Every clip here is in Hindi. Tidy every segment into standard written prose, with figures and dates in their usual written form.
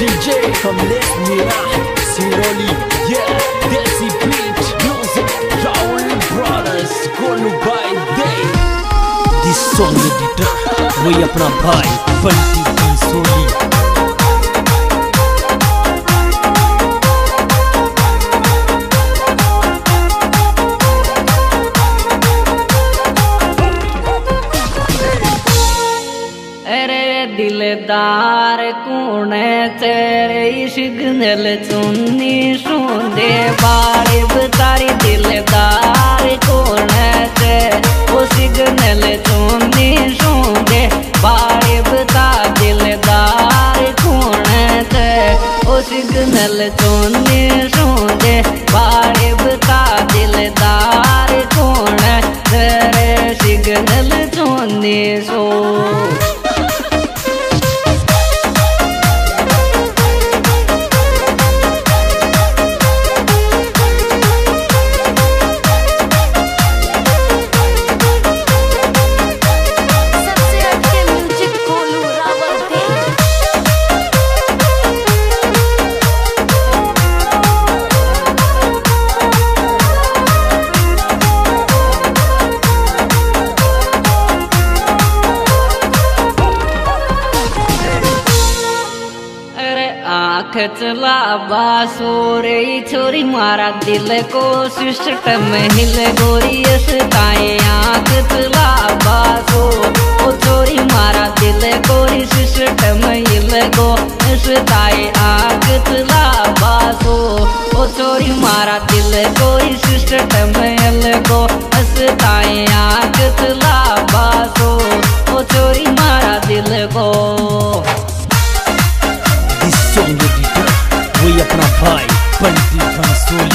DJ Kamlesh Mira Siroli, yeah, Desi Beat Music, Raul Brothers, Golu by Day. This song editor, we अपना भाई बंटी बंसोली। दिलदार कूने तेरे सिग्नल चुन्नी सुंदे बारे बतारी दिलदार कूने तेरे वो सिग्नल चुन्नी सुंदे बारे बता दिलदार कूने तेरे वो सिग्नल चुन्नी सुंदे बारे बता दिलदार कूने तेरे सिग्नल चुन्नी सो चला बासोरे छोरी मारा दिल को सिस्टम हिल गोरी ताए आँख चला बासो ओ छोरी मारा दिल गोरी सिस्टम हिल गो ताए आँख चला बासो ओ छोरी मारा दिल गोरी सिस्टम हिल गो ताए आँख चला बासो ओ छोरी मारा दिल को वही अपना भाई बंटी बंसोली।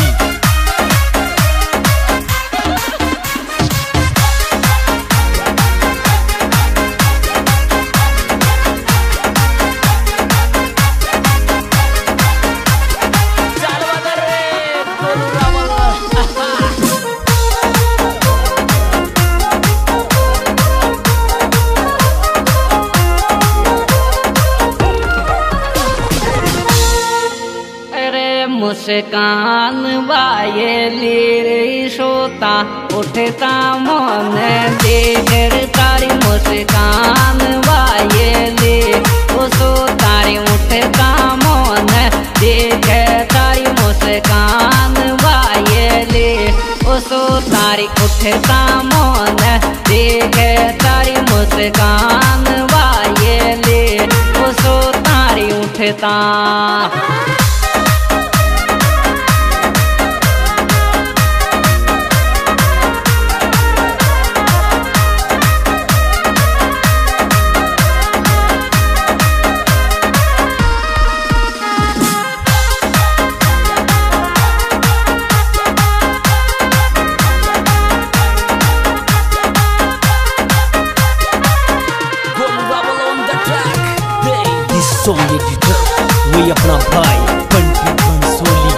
मुस्कान वायली रे सोता उठता मन देकर तारी मुस्कान वायली ओ सो तारी उठता मन देख तारी मुस्कान वायली ओ सो तारी उठता मन देख तारी मुस्कान वायली ओ सो तारी उठता song editor, we अपना भाई बंटी बंसोली।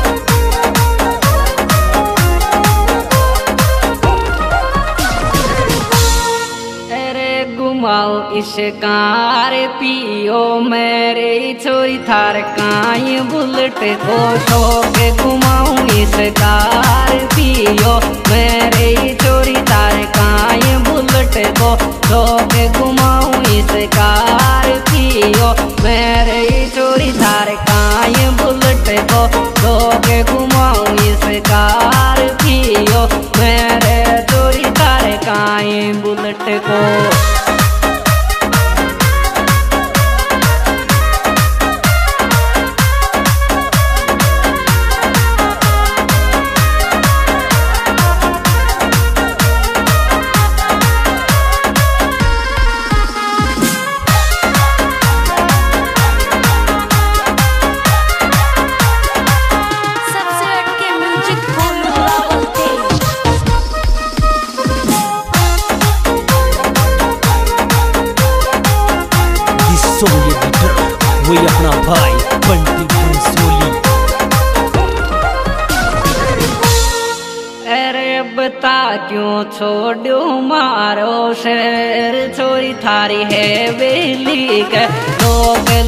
अरे घुमाओ इस कार पियो मेरे छोरी थार काई बुलेट को शौक घुमाऊं इस कार पियो मेरे छोरी थार काई बुलेट को शौक घुमाऊं इस कार पियो मेरे छोरी थार काई बुलेट को शौक घुमाऊं इस कार पियो मेरे छोरी थार काई बुलेट को वही अपना भाई बंटी बंसोली। अरे बता क्यों छोड़ो मारो शेर छोरी थारी है बेली के लोग